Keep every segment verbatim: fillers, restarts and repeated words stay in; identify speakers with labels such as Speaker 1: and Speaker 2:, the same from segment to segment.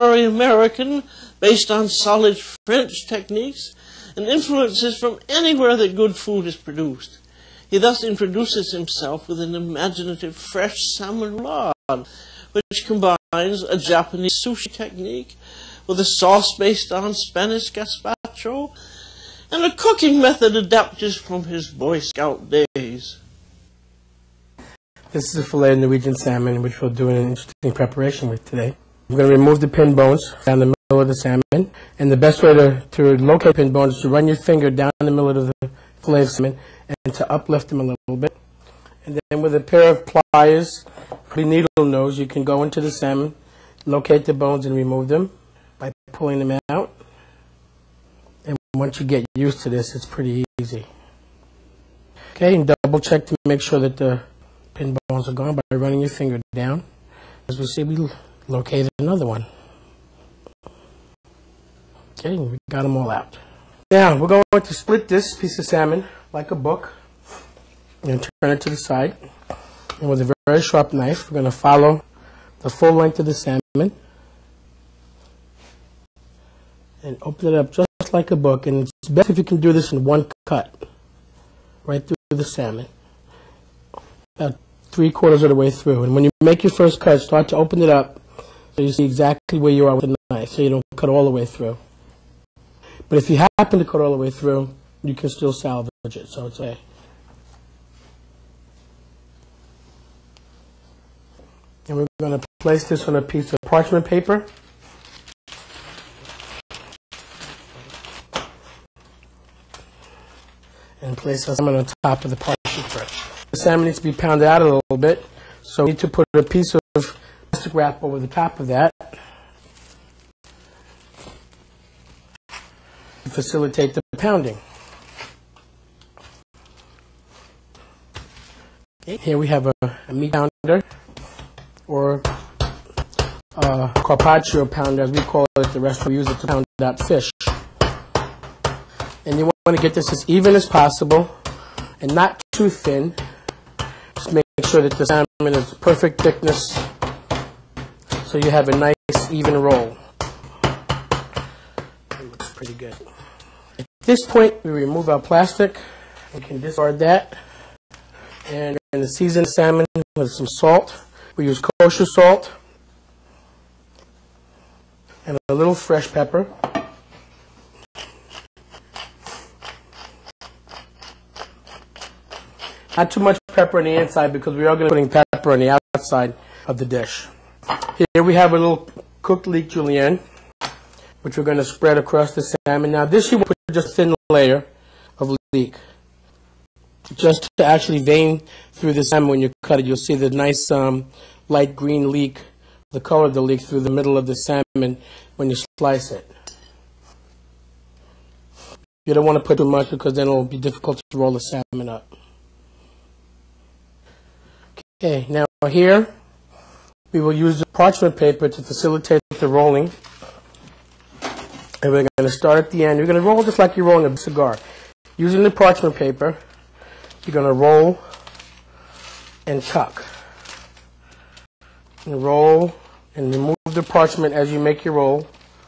Speaker 1: contemporary American based on solid French techniques and influences from anywhere that good food is produced. He thus introduces himself with an imaginative fresh salmon roulade, which combines a Japanese sushi technique with a sauce based on Spanish gazpacho and a cooking method adapted from his Boy Scout days.
Speaker 2: This is a fillet of Norwegian salmon, which we'll do an interesting preparation with today. We're going to remove the pin bones down the middle of the salmon, and the best way to, to locate pin bones is to run your finger down the middle of the fillet of salmon and to uplift them a little bit. And then with a pair of pliers, the needle nose, you can go into the salmon, locate the bones and remove them by pulling them out. And once you get used to this, it's pretty easy. Okay, and double check to make sure that the pin bones are gone by running your finger down. As we see, we located another one. Okay, we got them all out. Now, we're going to split this piece of salmon like a book and turn it to the side. And with a very sharp knife, we're going to follow the full length of the salmon and open it up just like a book. And it's best if you can do this in one cut, right through the salmon, about three quarters of the way through. And when you make your first cut, start to open it up so you see exactly where you are with the knife, so you don't cut all the way through. But if you happen to cut all the way through, you can still salvage it, so it's okay. And we're going to place this on a piece of parchment paper. And place our salmon on top of the parchment paper. The salmon needs to be pounded out a little bit, so we need to put a piece of plastic wrap over the top of that to facilitate the pounding. Okay, here we have a, a meat pounder, or a carpaccio pounder, as we call it at the restaurant. We use it to pound out fish. And you want to get this as even as possible and not too thin. Just make sure that the salmon is perfect thickness so you have a nice even roll. It looks pretty good. At this point, we remove our plastic. We can discard that. And we're going to season the salmon with some salt. We use kosher salt and a little fresh pepper. Not too much pepper on the inside because we are going to be putting pepper on the outside of the dish. Here we have a little cooked leek julienne, which we're going to spread across the salmon. Now this you will put just a thin layer of leek, just to actually vein through the salmon. When you cut it, you'll see the nice um, light green leek, the color of the leek through the middle of the salmon when you slice it. You don't want to put too much because then it will be difficult to roll the salmon up. Okay, now here we will use the parchment paper to facilitate the rolling. And we're going to start at the end. You're going to roll just like you're rolling a cigar. Using the parchment paper, you're going to roll and tuck. And roll and remove the parchment as you make your roll.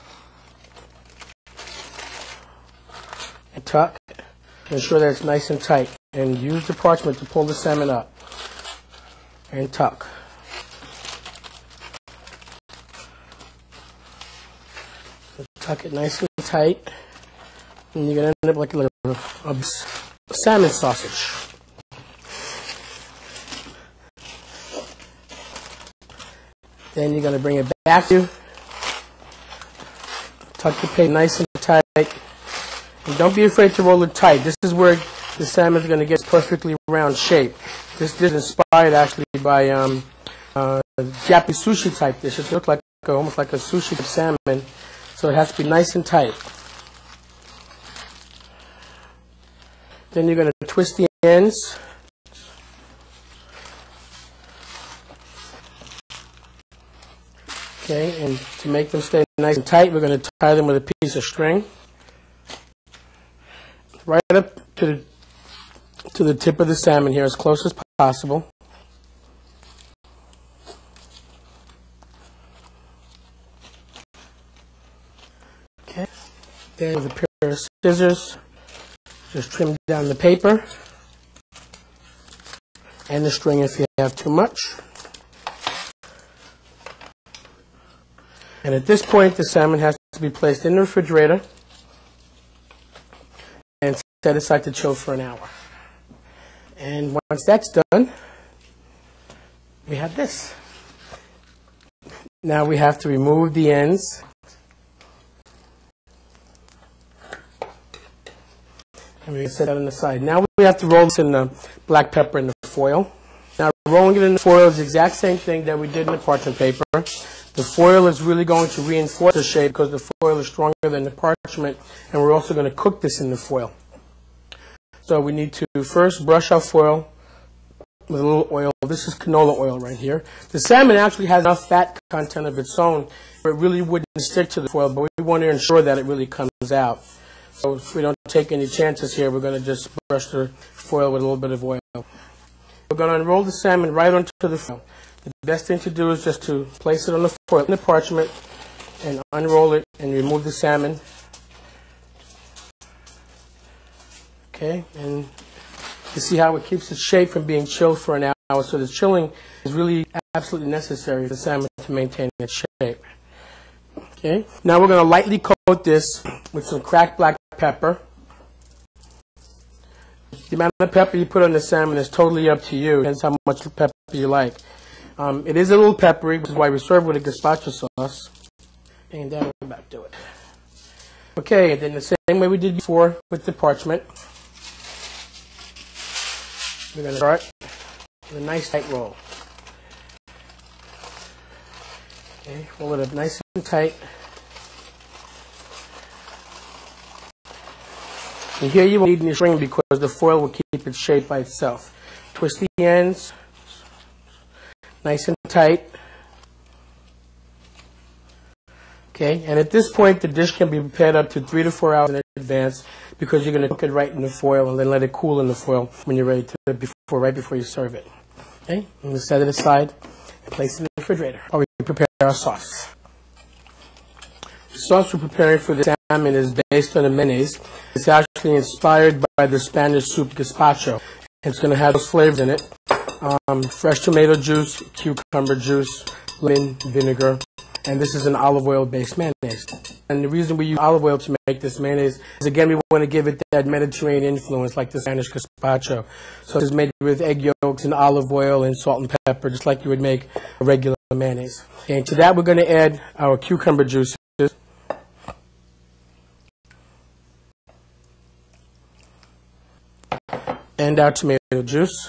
Speaker 2: And tuck. Ensure that it's nice and tight. And use the parchment to pull the salmon up. And tuck. So tuck it nice and tight, and you're going to end up like a little a salmon sausage. Then you're going to bring it back to you. Tuck the paper nice and tight, and don't be afraid to roll it tight. This is where the salmon is going to get perfectly round shape. This is inspired actually by um, uh, Japanese sushi type dish. It looks like a, almost like a sushi salmon, so it has to be nice and tight. Then you're going to twist the ends. Okay, and to make them stay nice and tight, we're going to tie them with a piece of string right up to the to the tip of the salmon here, as close as possible. Then with a pair of scissors, just trim down the paper and the string if you have too much. And at this point, the salmon has to be placed in the refrigerator and set aside to chill for an hour. And once that's done, we have this. Now we have to remove the ends. And we set that on the side. Now we have to roll this in the black pepper in the foil. Now rolling it in the foil is the exact same thing that we did in the parchment paper. The foil is really going to reinforce the shape because the foil is stronger than the parchment, and we're also going to cook this in the foil. So we need to first brush our foil with a little oil. This is canola oil right here. The salmon actually has enough fat content of its own where it really wouldn't stick to the foil, but we want to ensure that it really comes out. So if we don't take any chances here, we're going to just brush the foil with a little bit of oil. We're going to unroll the salmon right onto the foil. The best thing to do is just to place it on the foil in the parchment and unroll it and remove the salmon. Okay, and you see how it keeps its shape from being chilled for an hour. So the chilling is really absolutely necessary for the salmon to maintain its shape. Okay, now we're going to lightly coat this with some cracked black pepper. The amount of pepper you put on the salmon is totally up to you. It depends how much pepper you like. Um, it is a little peppery, which is why we serve with a gazpacho sauce. And then we'll back to it. Okay, and then the same way we did before with the parchment. We're going to start with a nice tight roll. Okay, roll it up nice and tight. And here you will need a string because the foil will keep its shape by itself. Twist the ends, nice and tight. Okay, and at this point the dish can be prepared up to three to four hours in advance because you're going to cook it right in the foil and then let it cool in the foil when you're ready to before right before you serve it. Okay, I'm going to set it aside and place it in the refrigerator while we prepare our sauce. The sauce we're preparing for the salmon is based on a mayonnaise. It's actually inspired by the Spanish soup gazpacho. It's going to have those flavors in it: um, fresh tomato juice, cucumber juice, lemon, vinegar. And this is an olive oil-based mayonnaise. And the reason we use olive oil to make this mayonnaise is, again, we want to give it that Mediterranean influence like the Spanish gazpacho. So it's made with egg yolks and olive oil and salt and pepper, just like you would make a regular mayonnaise. And to that, we're going to add our cucumber juices. And our tomato juice.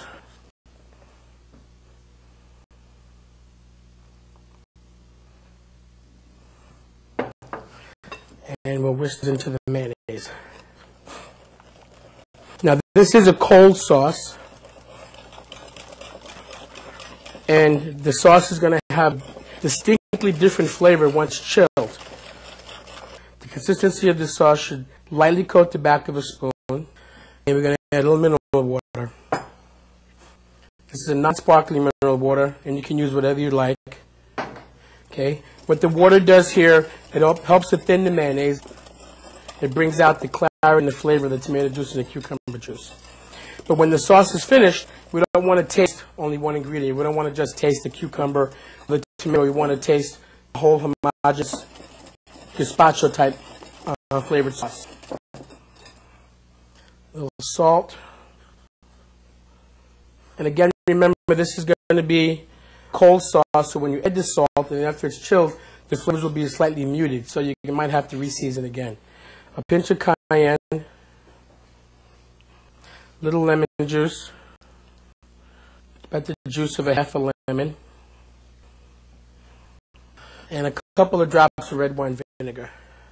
Speaker 2: And we'll whisk it into the mayonnaise. Now this is a cold sauce, and the sauce is going to have distinctly different flavor once chilled. The consistency of the sauce should lightly coat the back of a spoon, and we're going to add a little mineral water. This is a non-sparkling mineral water, and you can use whatever you like. Okay. What the water does here, it helps to thin the mayonnaise. It brings out the clarity and the flavor of the tomato juice and the cucumber juice. But when the sauce is finished, we don't want to taste only one ingredient. We don't want to just taste the cucumber or the tomato. We want to taste the whole homogeneous gazpacho type uh, flavored sauce. A little salt. And again, remember, this is going to be cold sauce, so when you add the salt and after it's chilled, the flavors will be slightly muted, so you might have to re-season again. A pinch of cayenne, little lemon juice, about the juice of a half a lemon, and a couple of drops of red wine vinegar.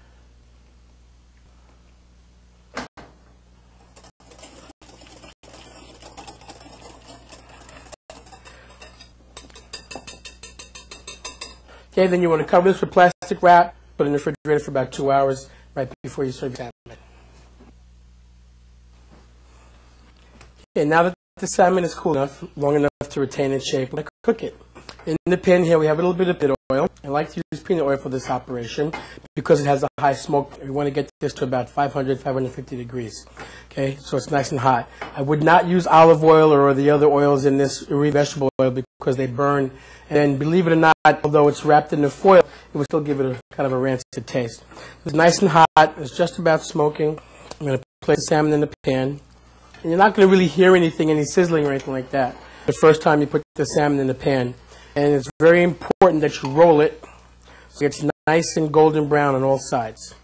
Speaker 2: Okay, then you want to cover this with plastic wrap, put it in the refrigerator for about two hours right before you serve your salmon. Okay, now that the salmon is cool enough, long enough to retain its shape, let's cook it. In the pan here, we have a little bit of peanut oil. I like to use peanut oil for this operation because it has a high smoke. We want to get this to about five hundred, five hundred fifty degrees. Okay, so it's nice and hot. I would not use olive oil or the other oils in this vegetable oil because they burn. And believe it or not, although it's wrapped in the foil, it will still give it a kind of a rancid taste. It's nice and hot. It's just about smoking. I'm going to place the salmon in the pan. And you're not going to really hear anything, any sizzling or anything like that the first time you put the salmon in the pan. And it's very important that you roll it so it's nice and golden brown on all sides.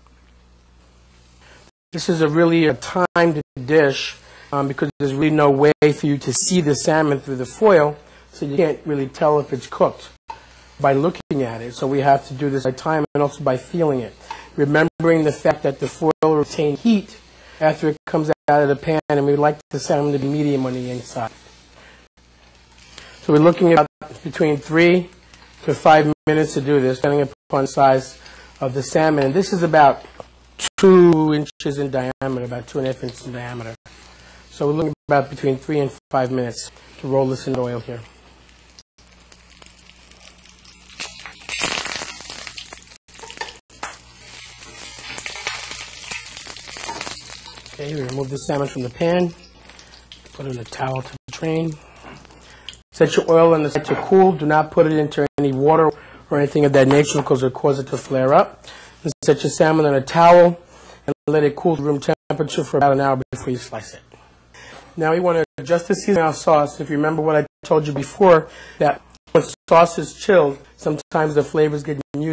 Speaker 2: This is a really a timed dish um, because there's really no way for you to see the salmon through the foil, so you can't really tell if it's cooked by looking at it. So we have to do this by time and also by feeling it. Remembering the fact that the foil retains heat after it comes out of the pan, and we like the salmon to be medium on the inside. So we're looking at between three to five minutes to do this, depending upon the size of the salmon. And this is about two inches in diameter, about two and a half inches in diameter. So we're looking about between three and five minutes to roll this in oil here. Okay, we remove the salmon from the pan, put it in a towel to drain. Set your oil on the side to cool. Do not put it into any water or anything of that nature because it will cause it to flare up. And set your salmon on a towel and let it cool to room temperature for about an hour before you slice it. Now we want to adjust the seasoning our sauce. If you remember what I told you before, that when sauce is chilled, sometimes the flavors get muted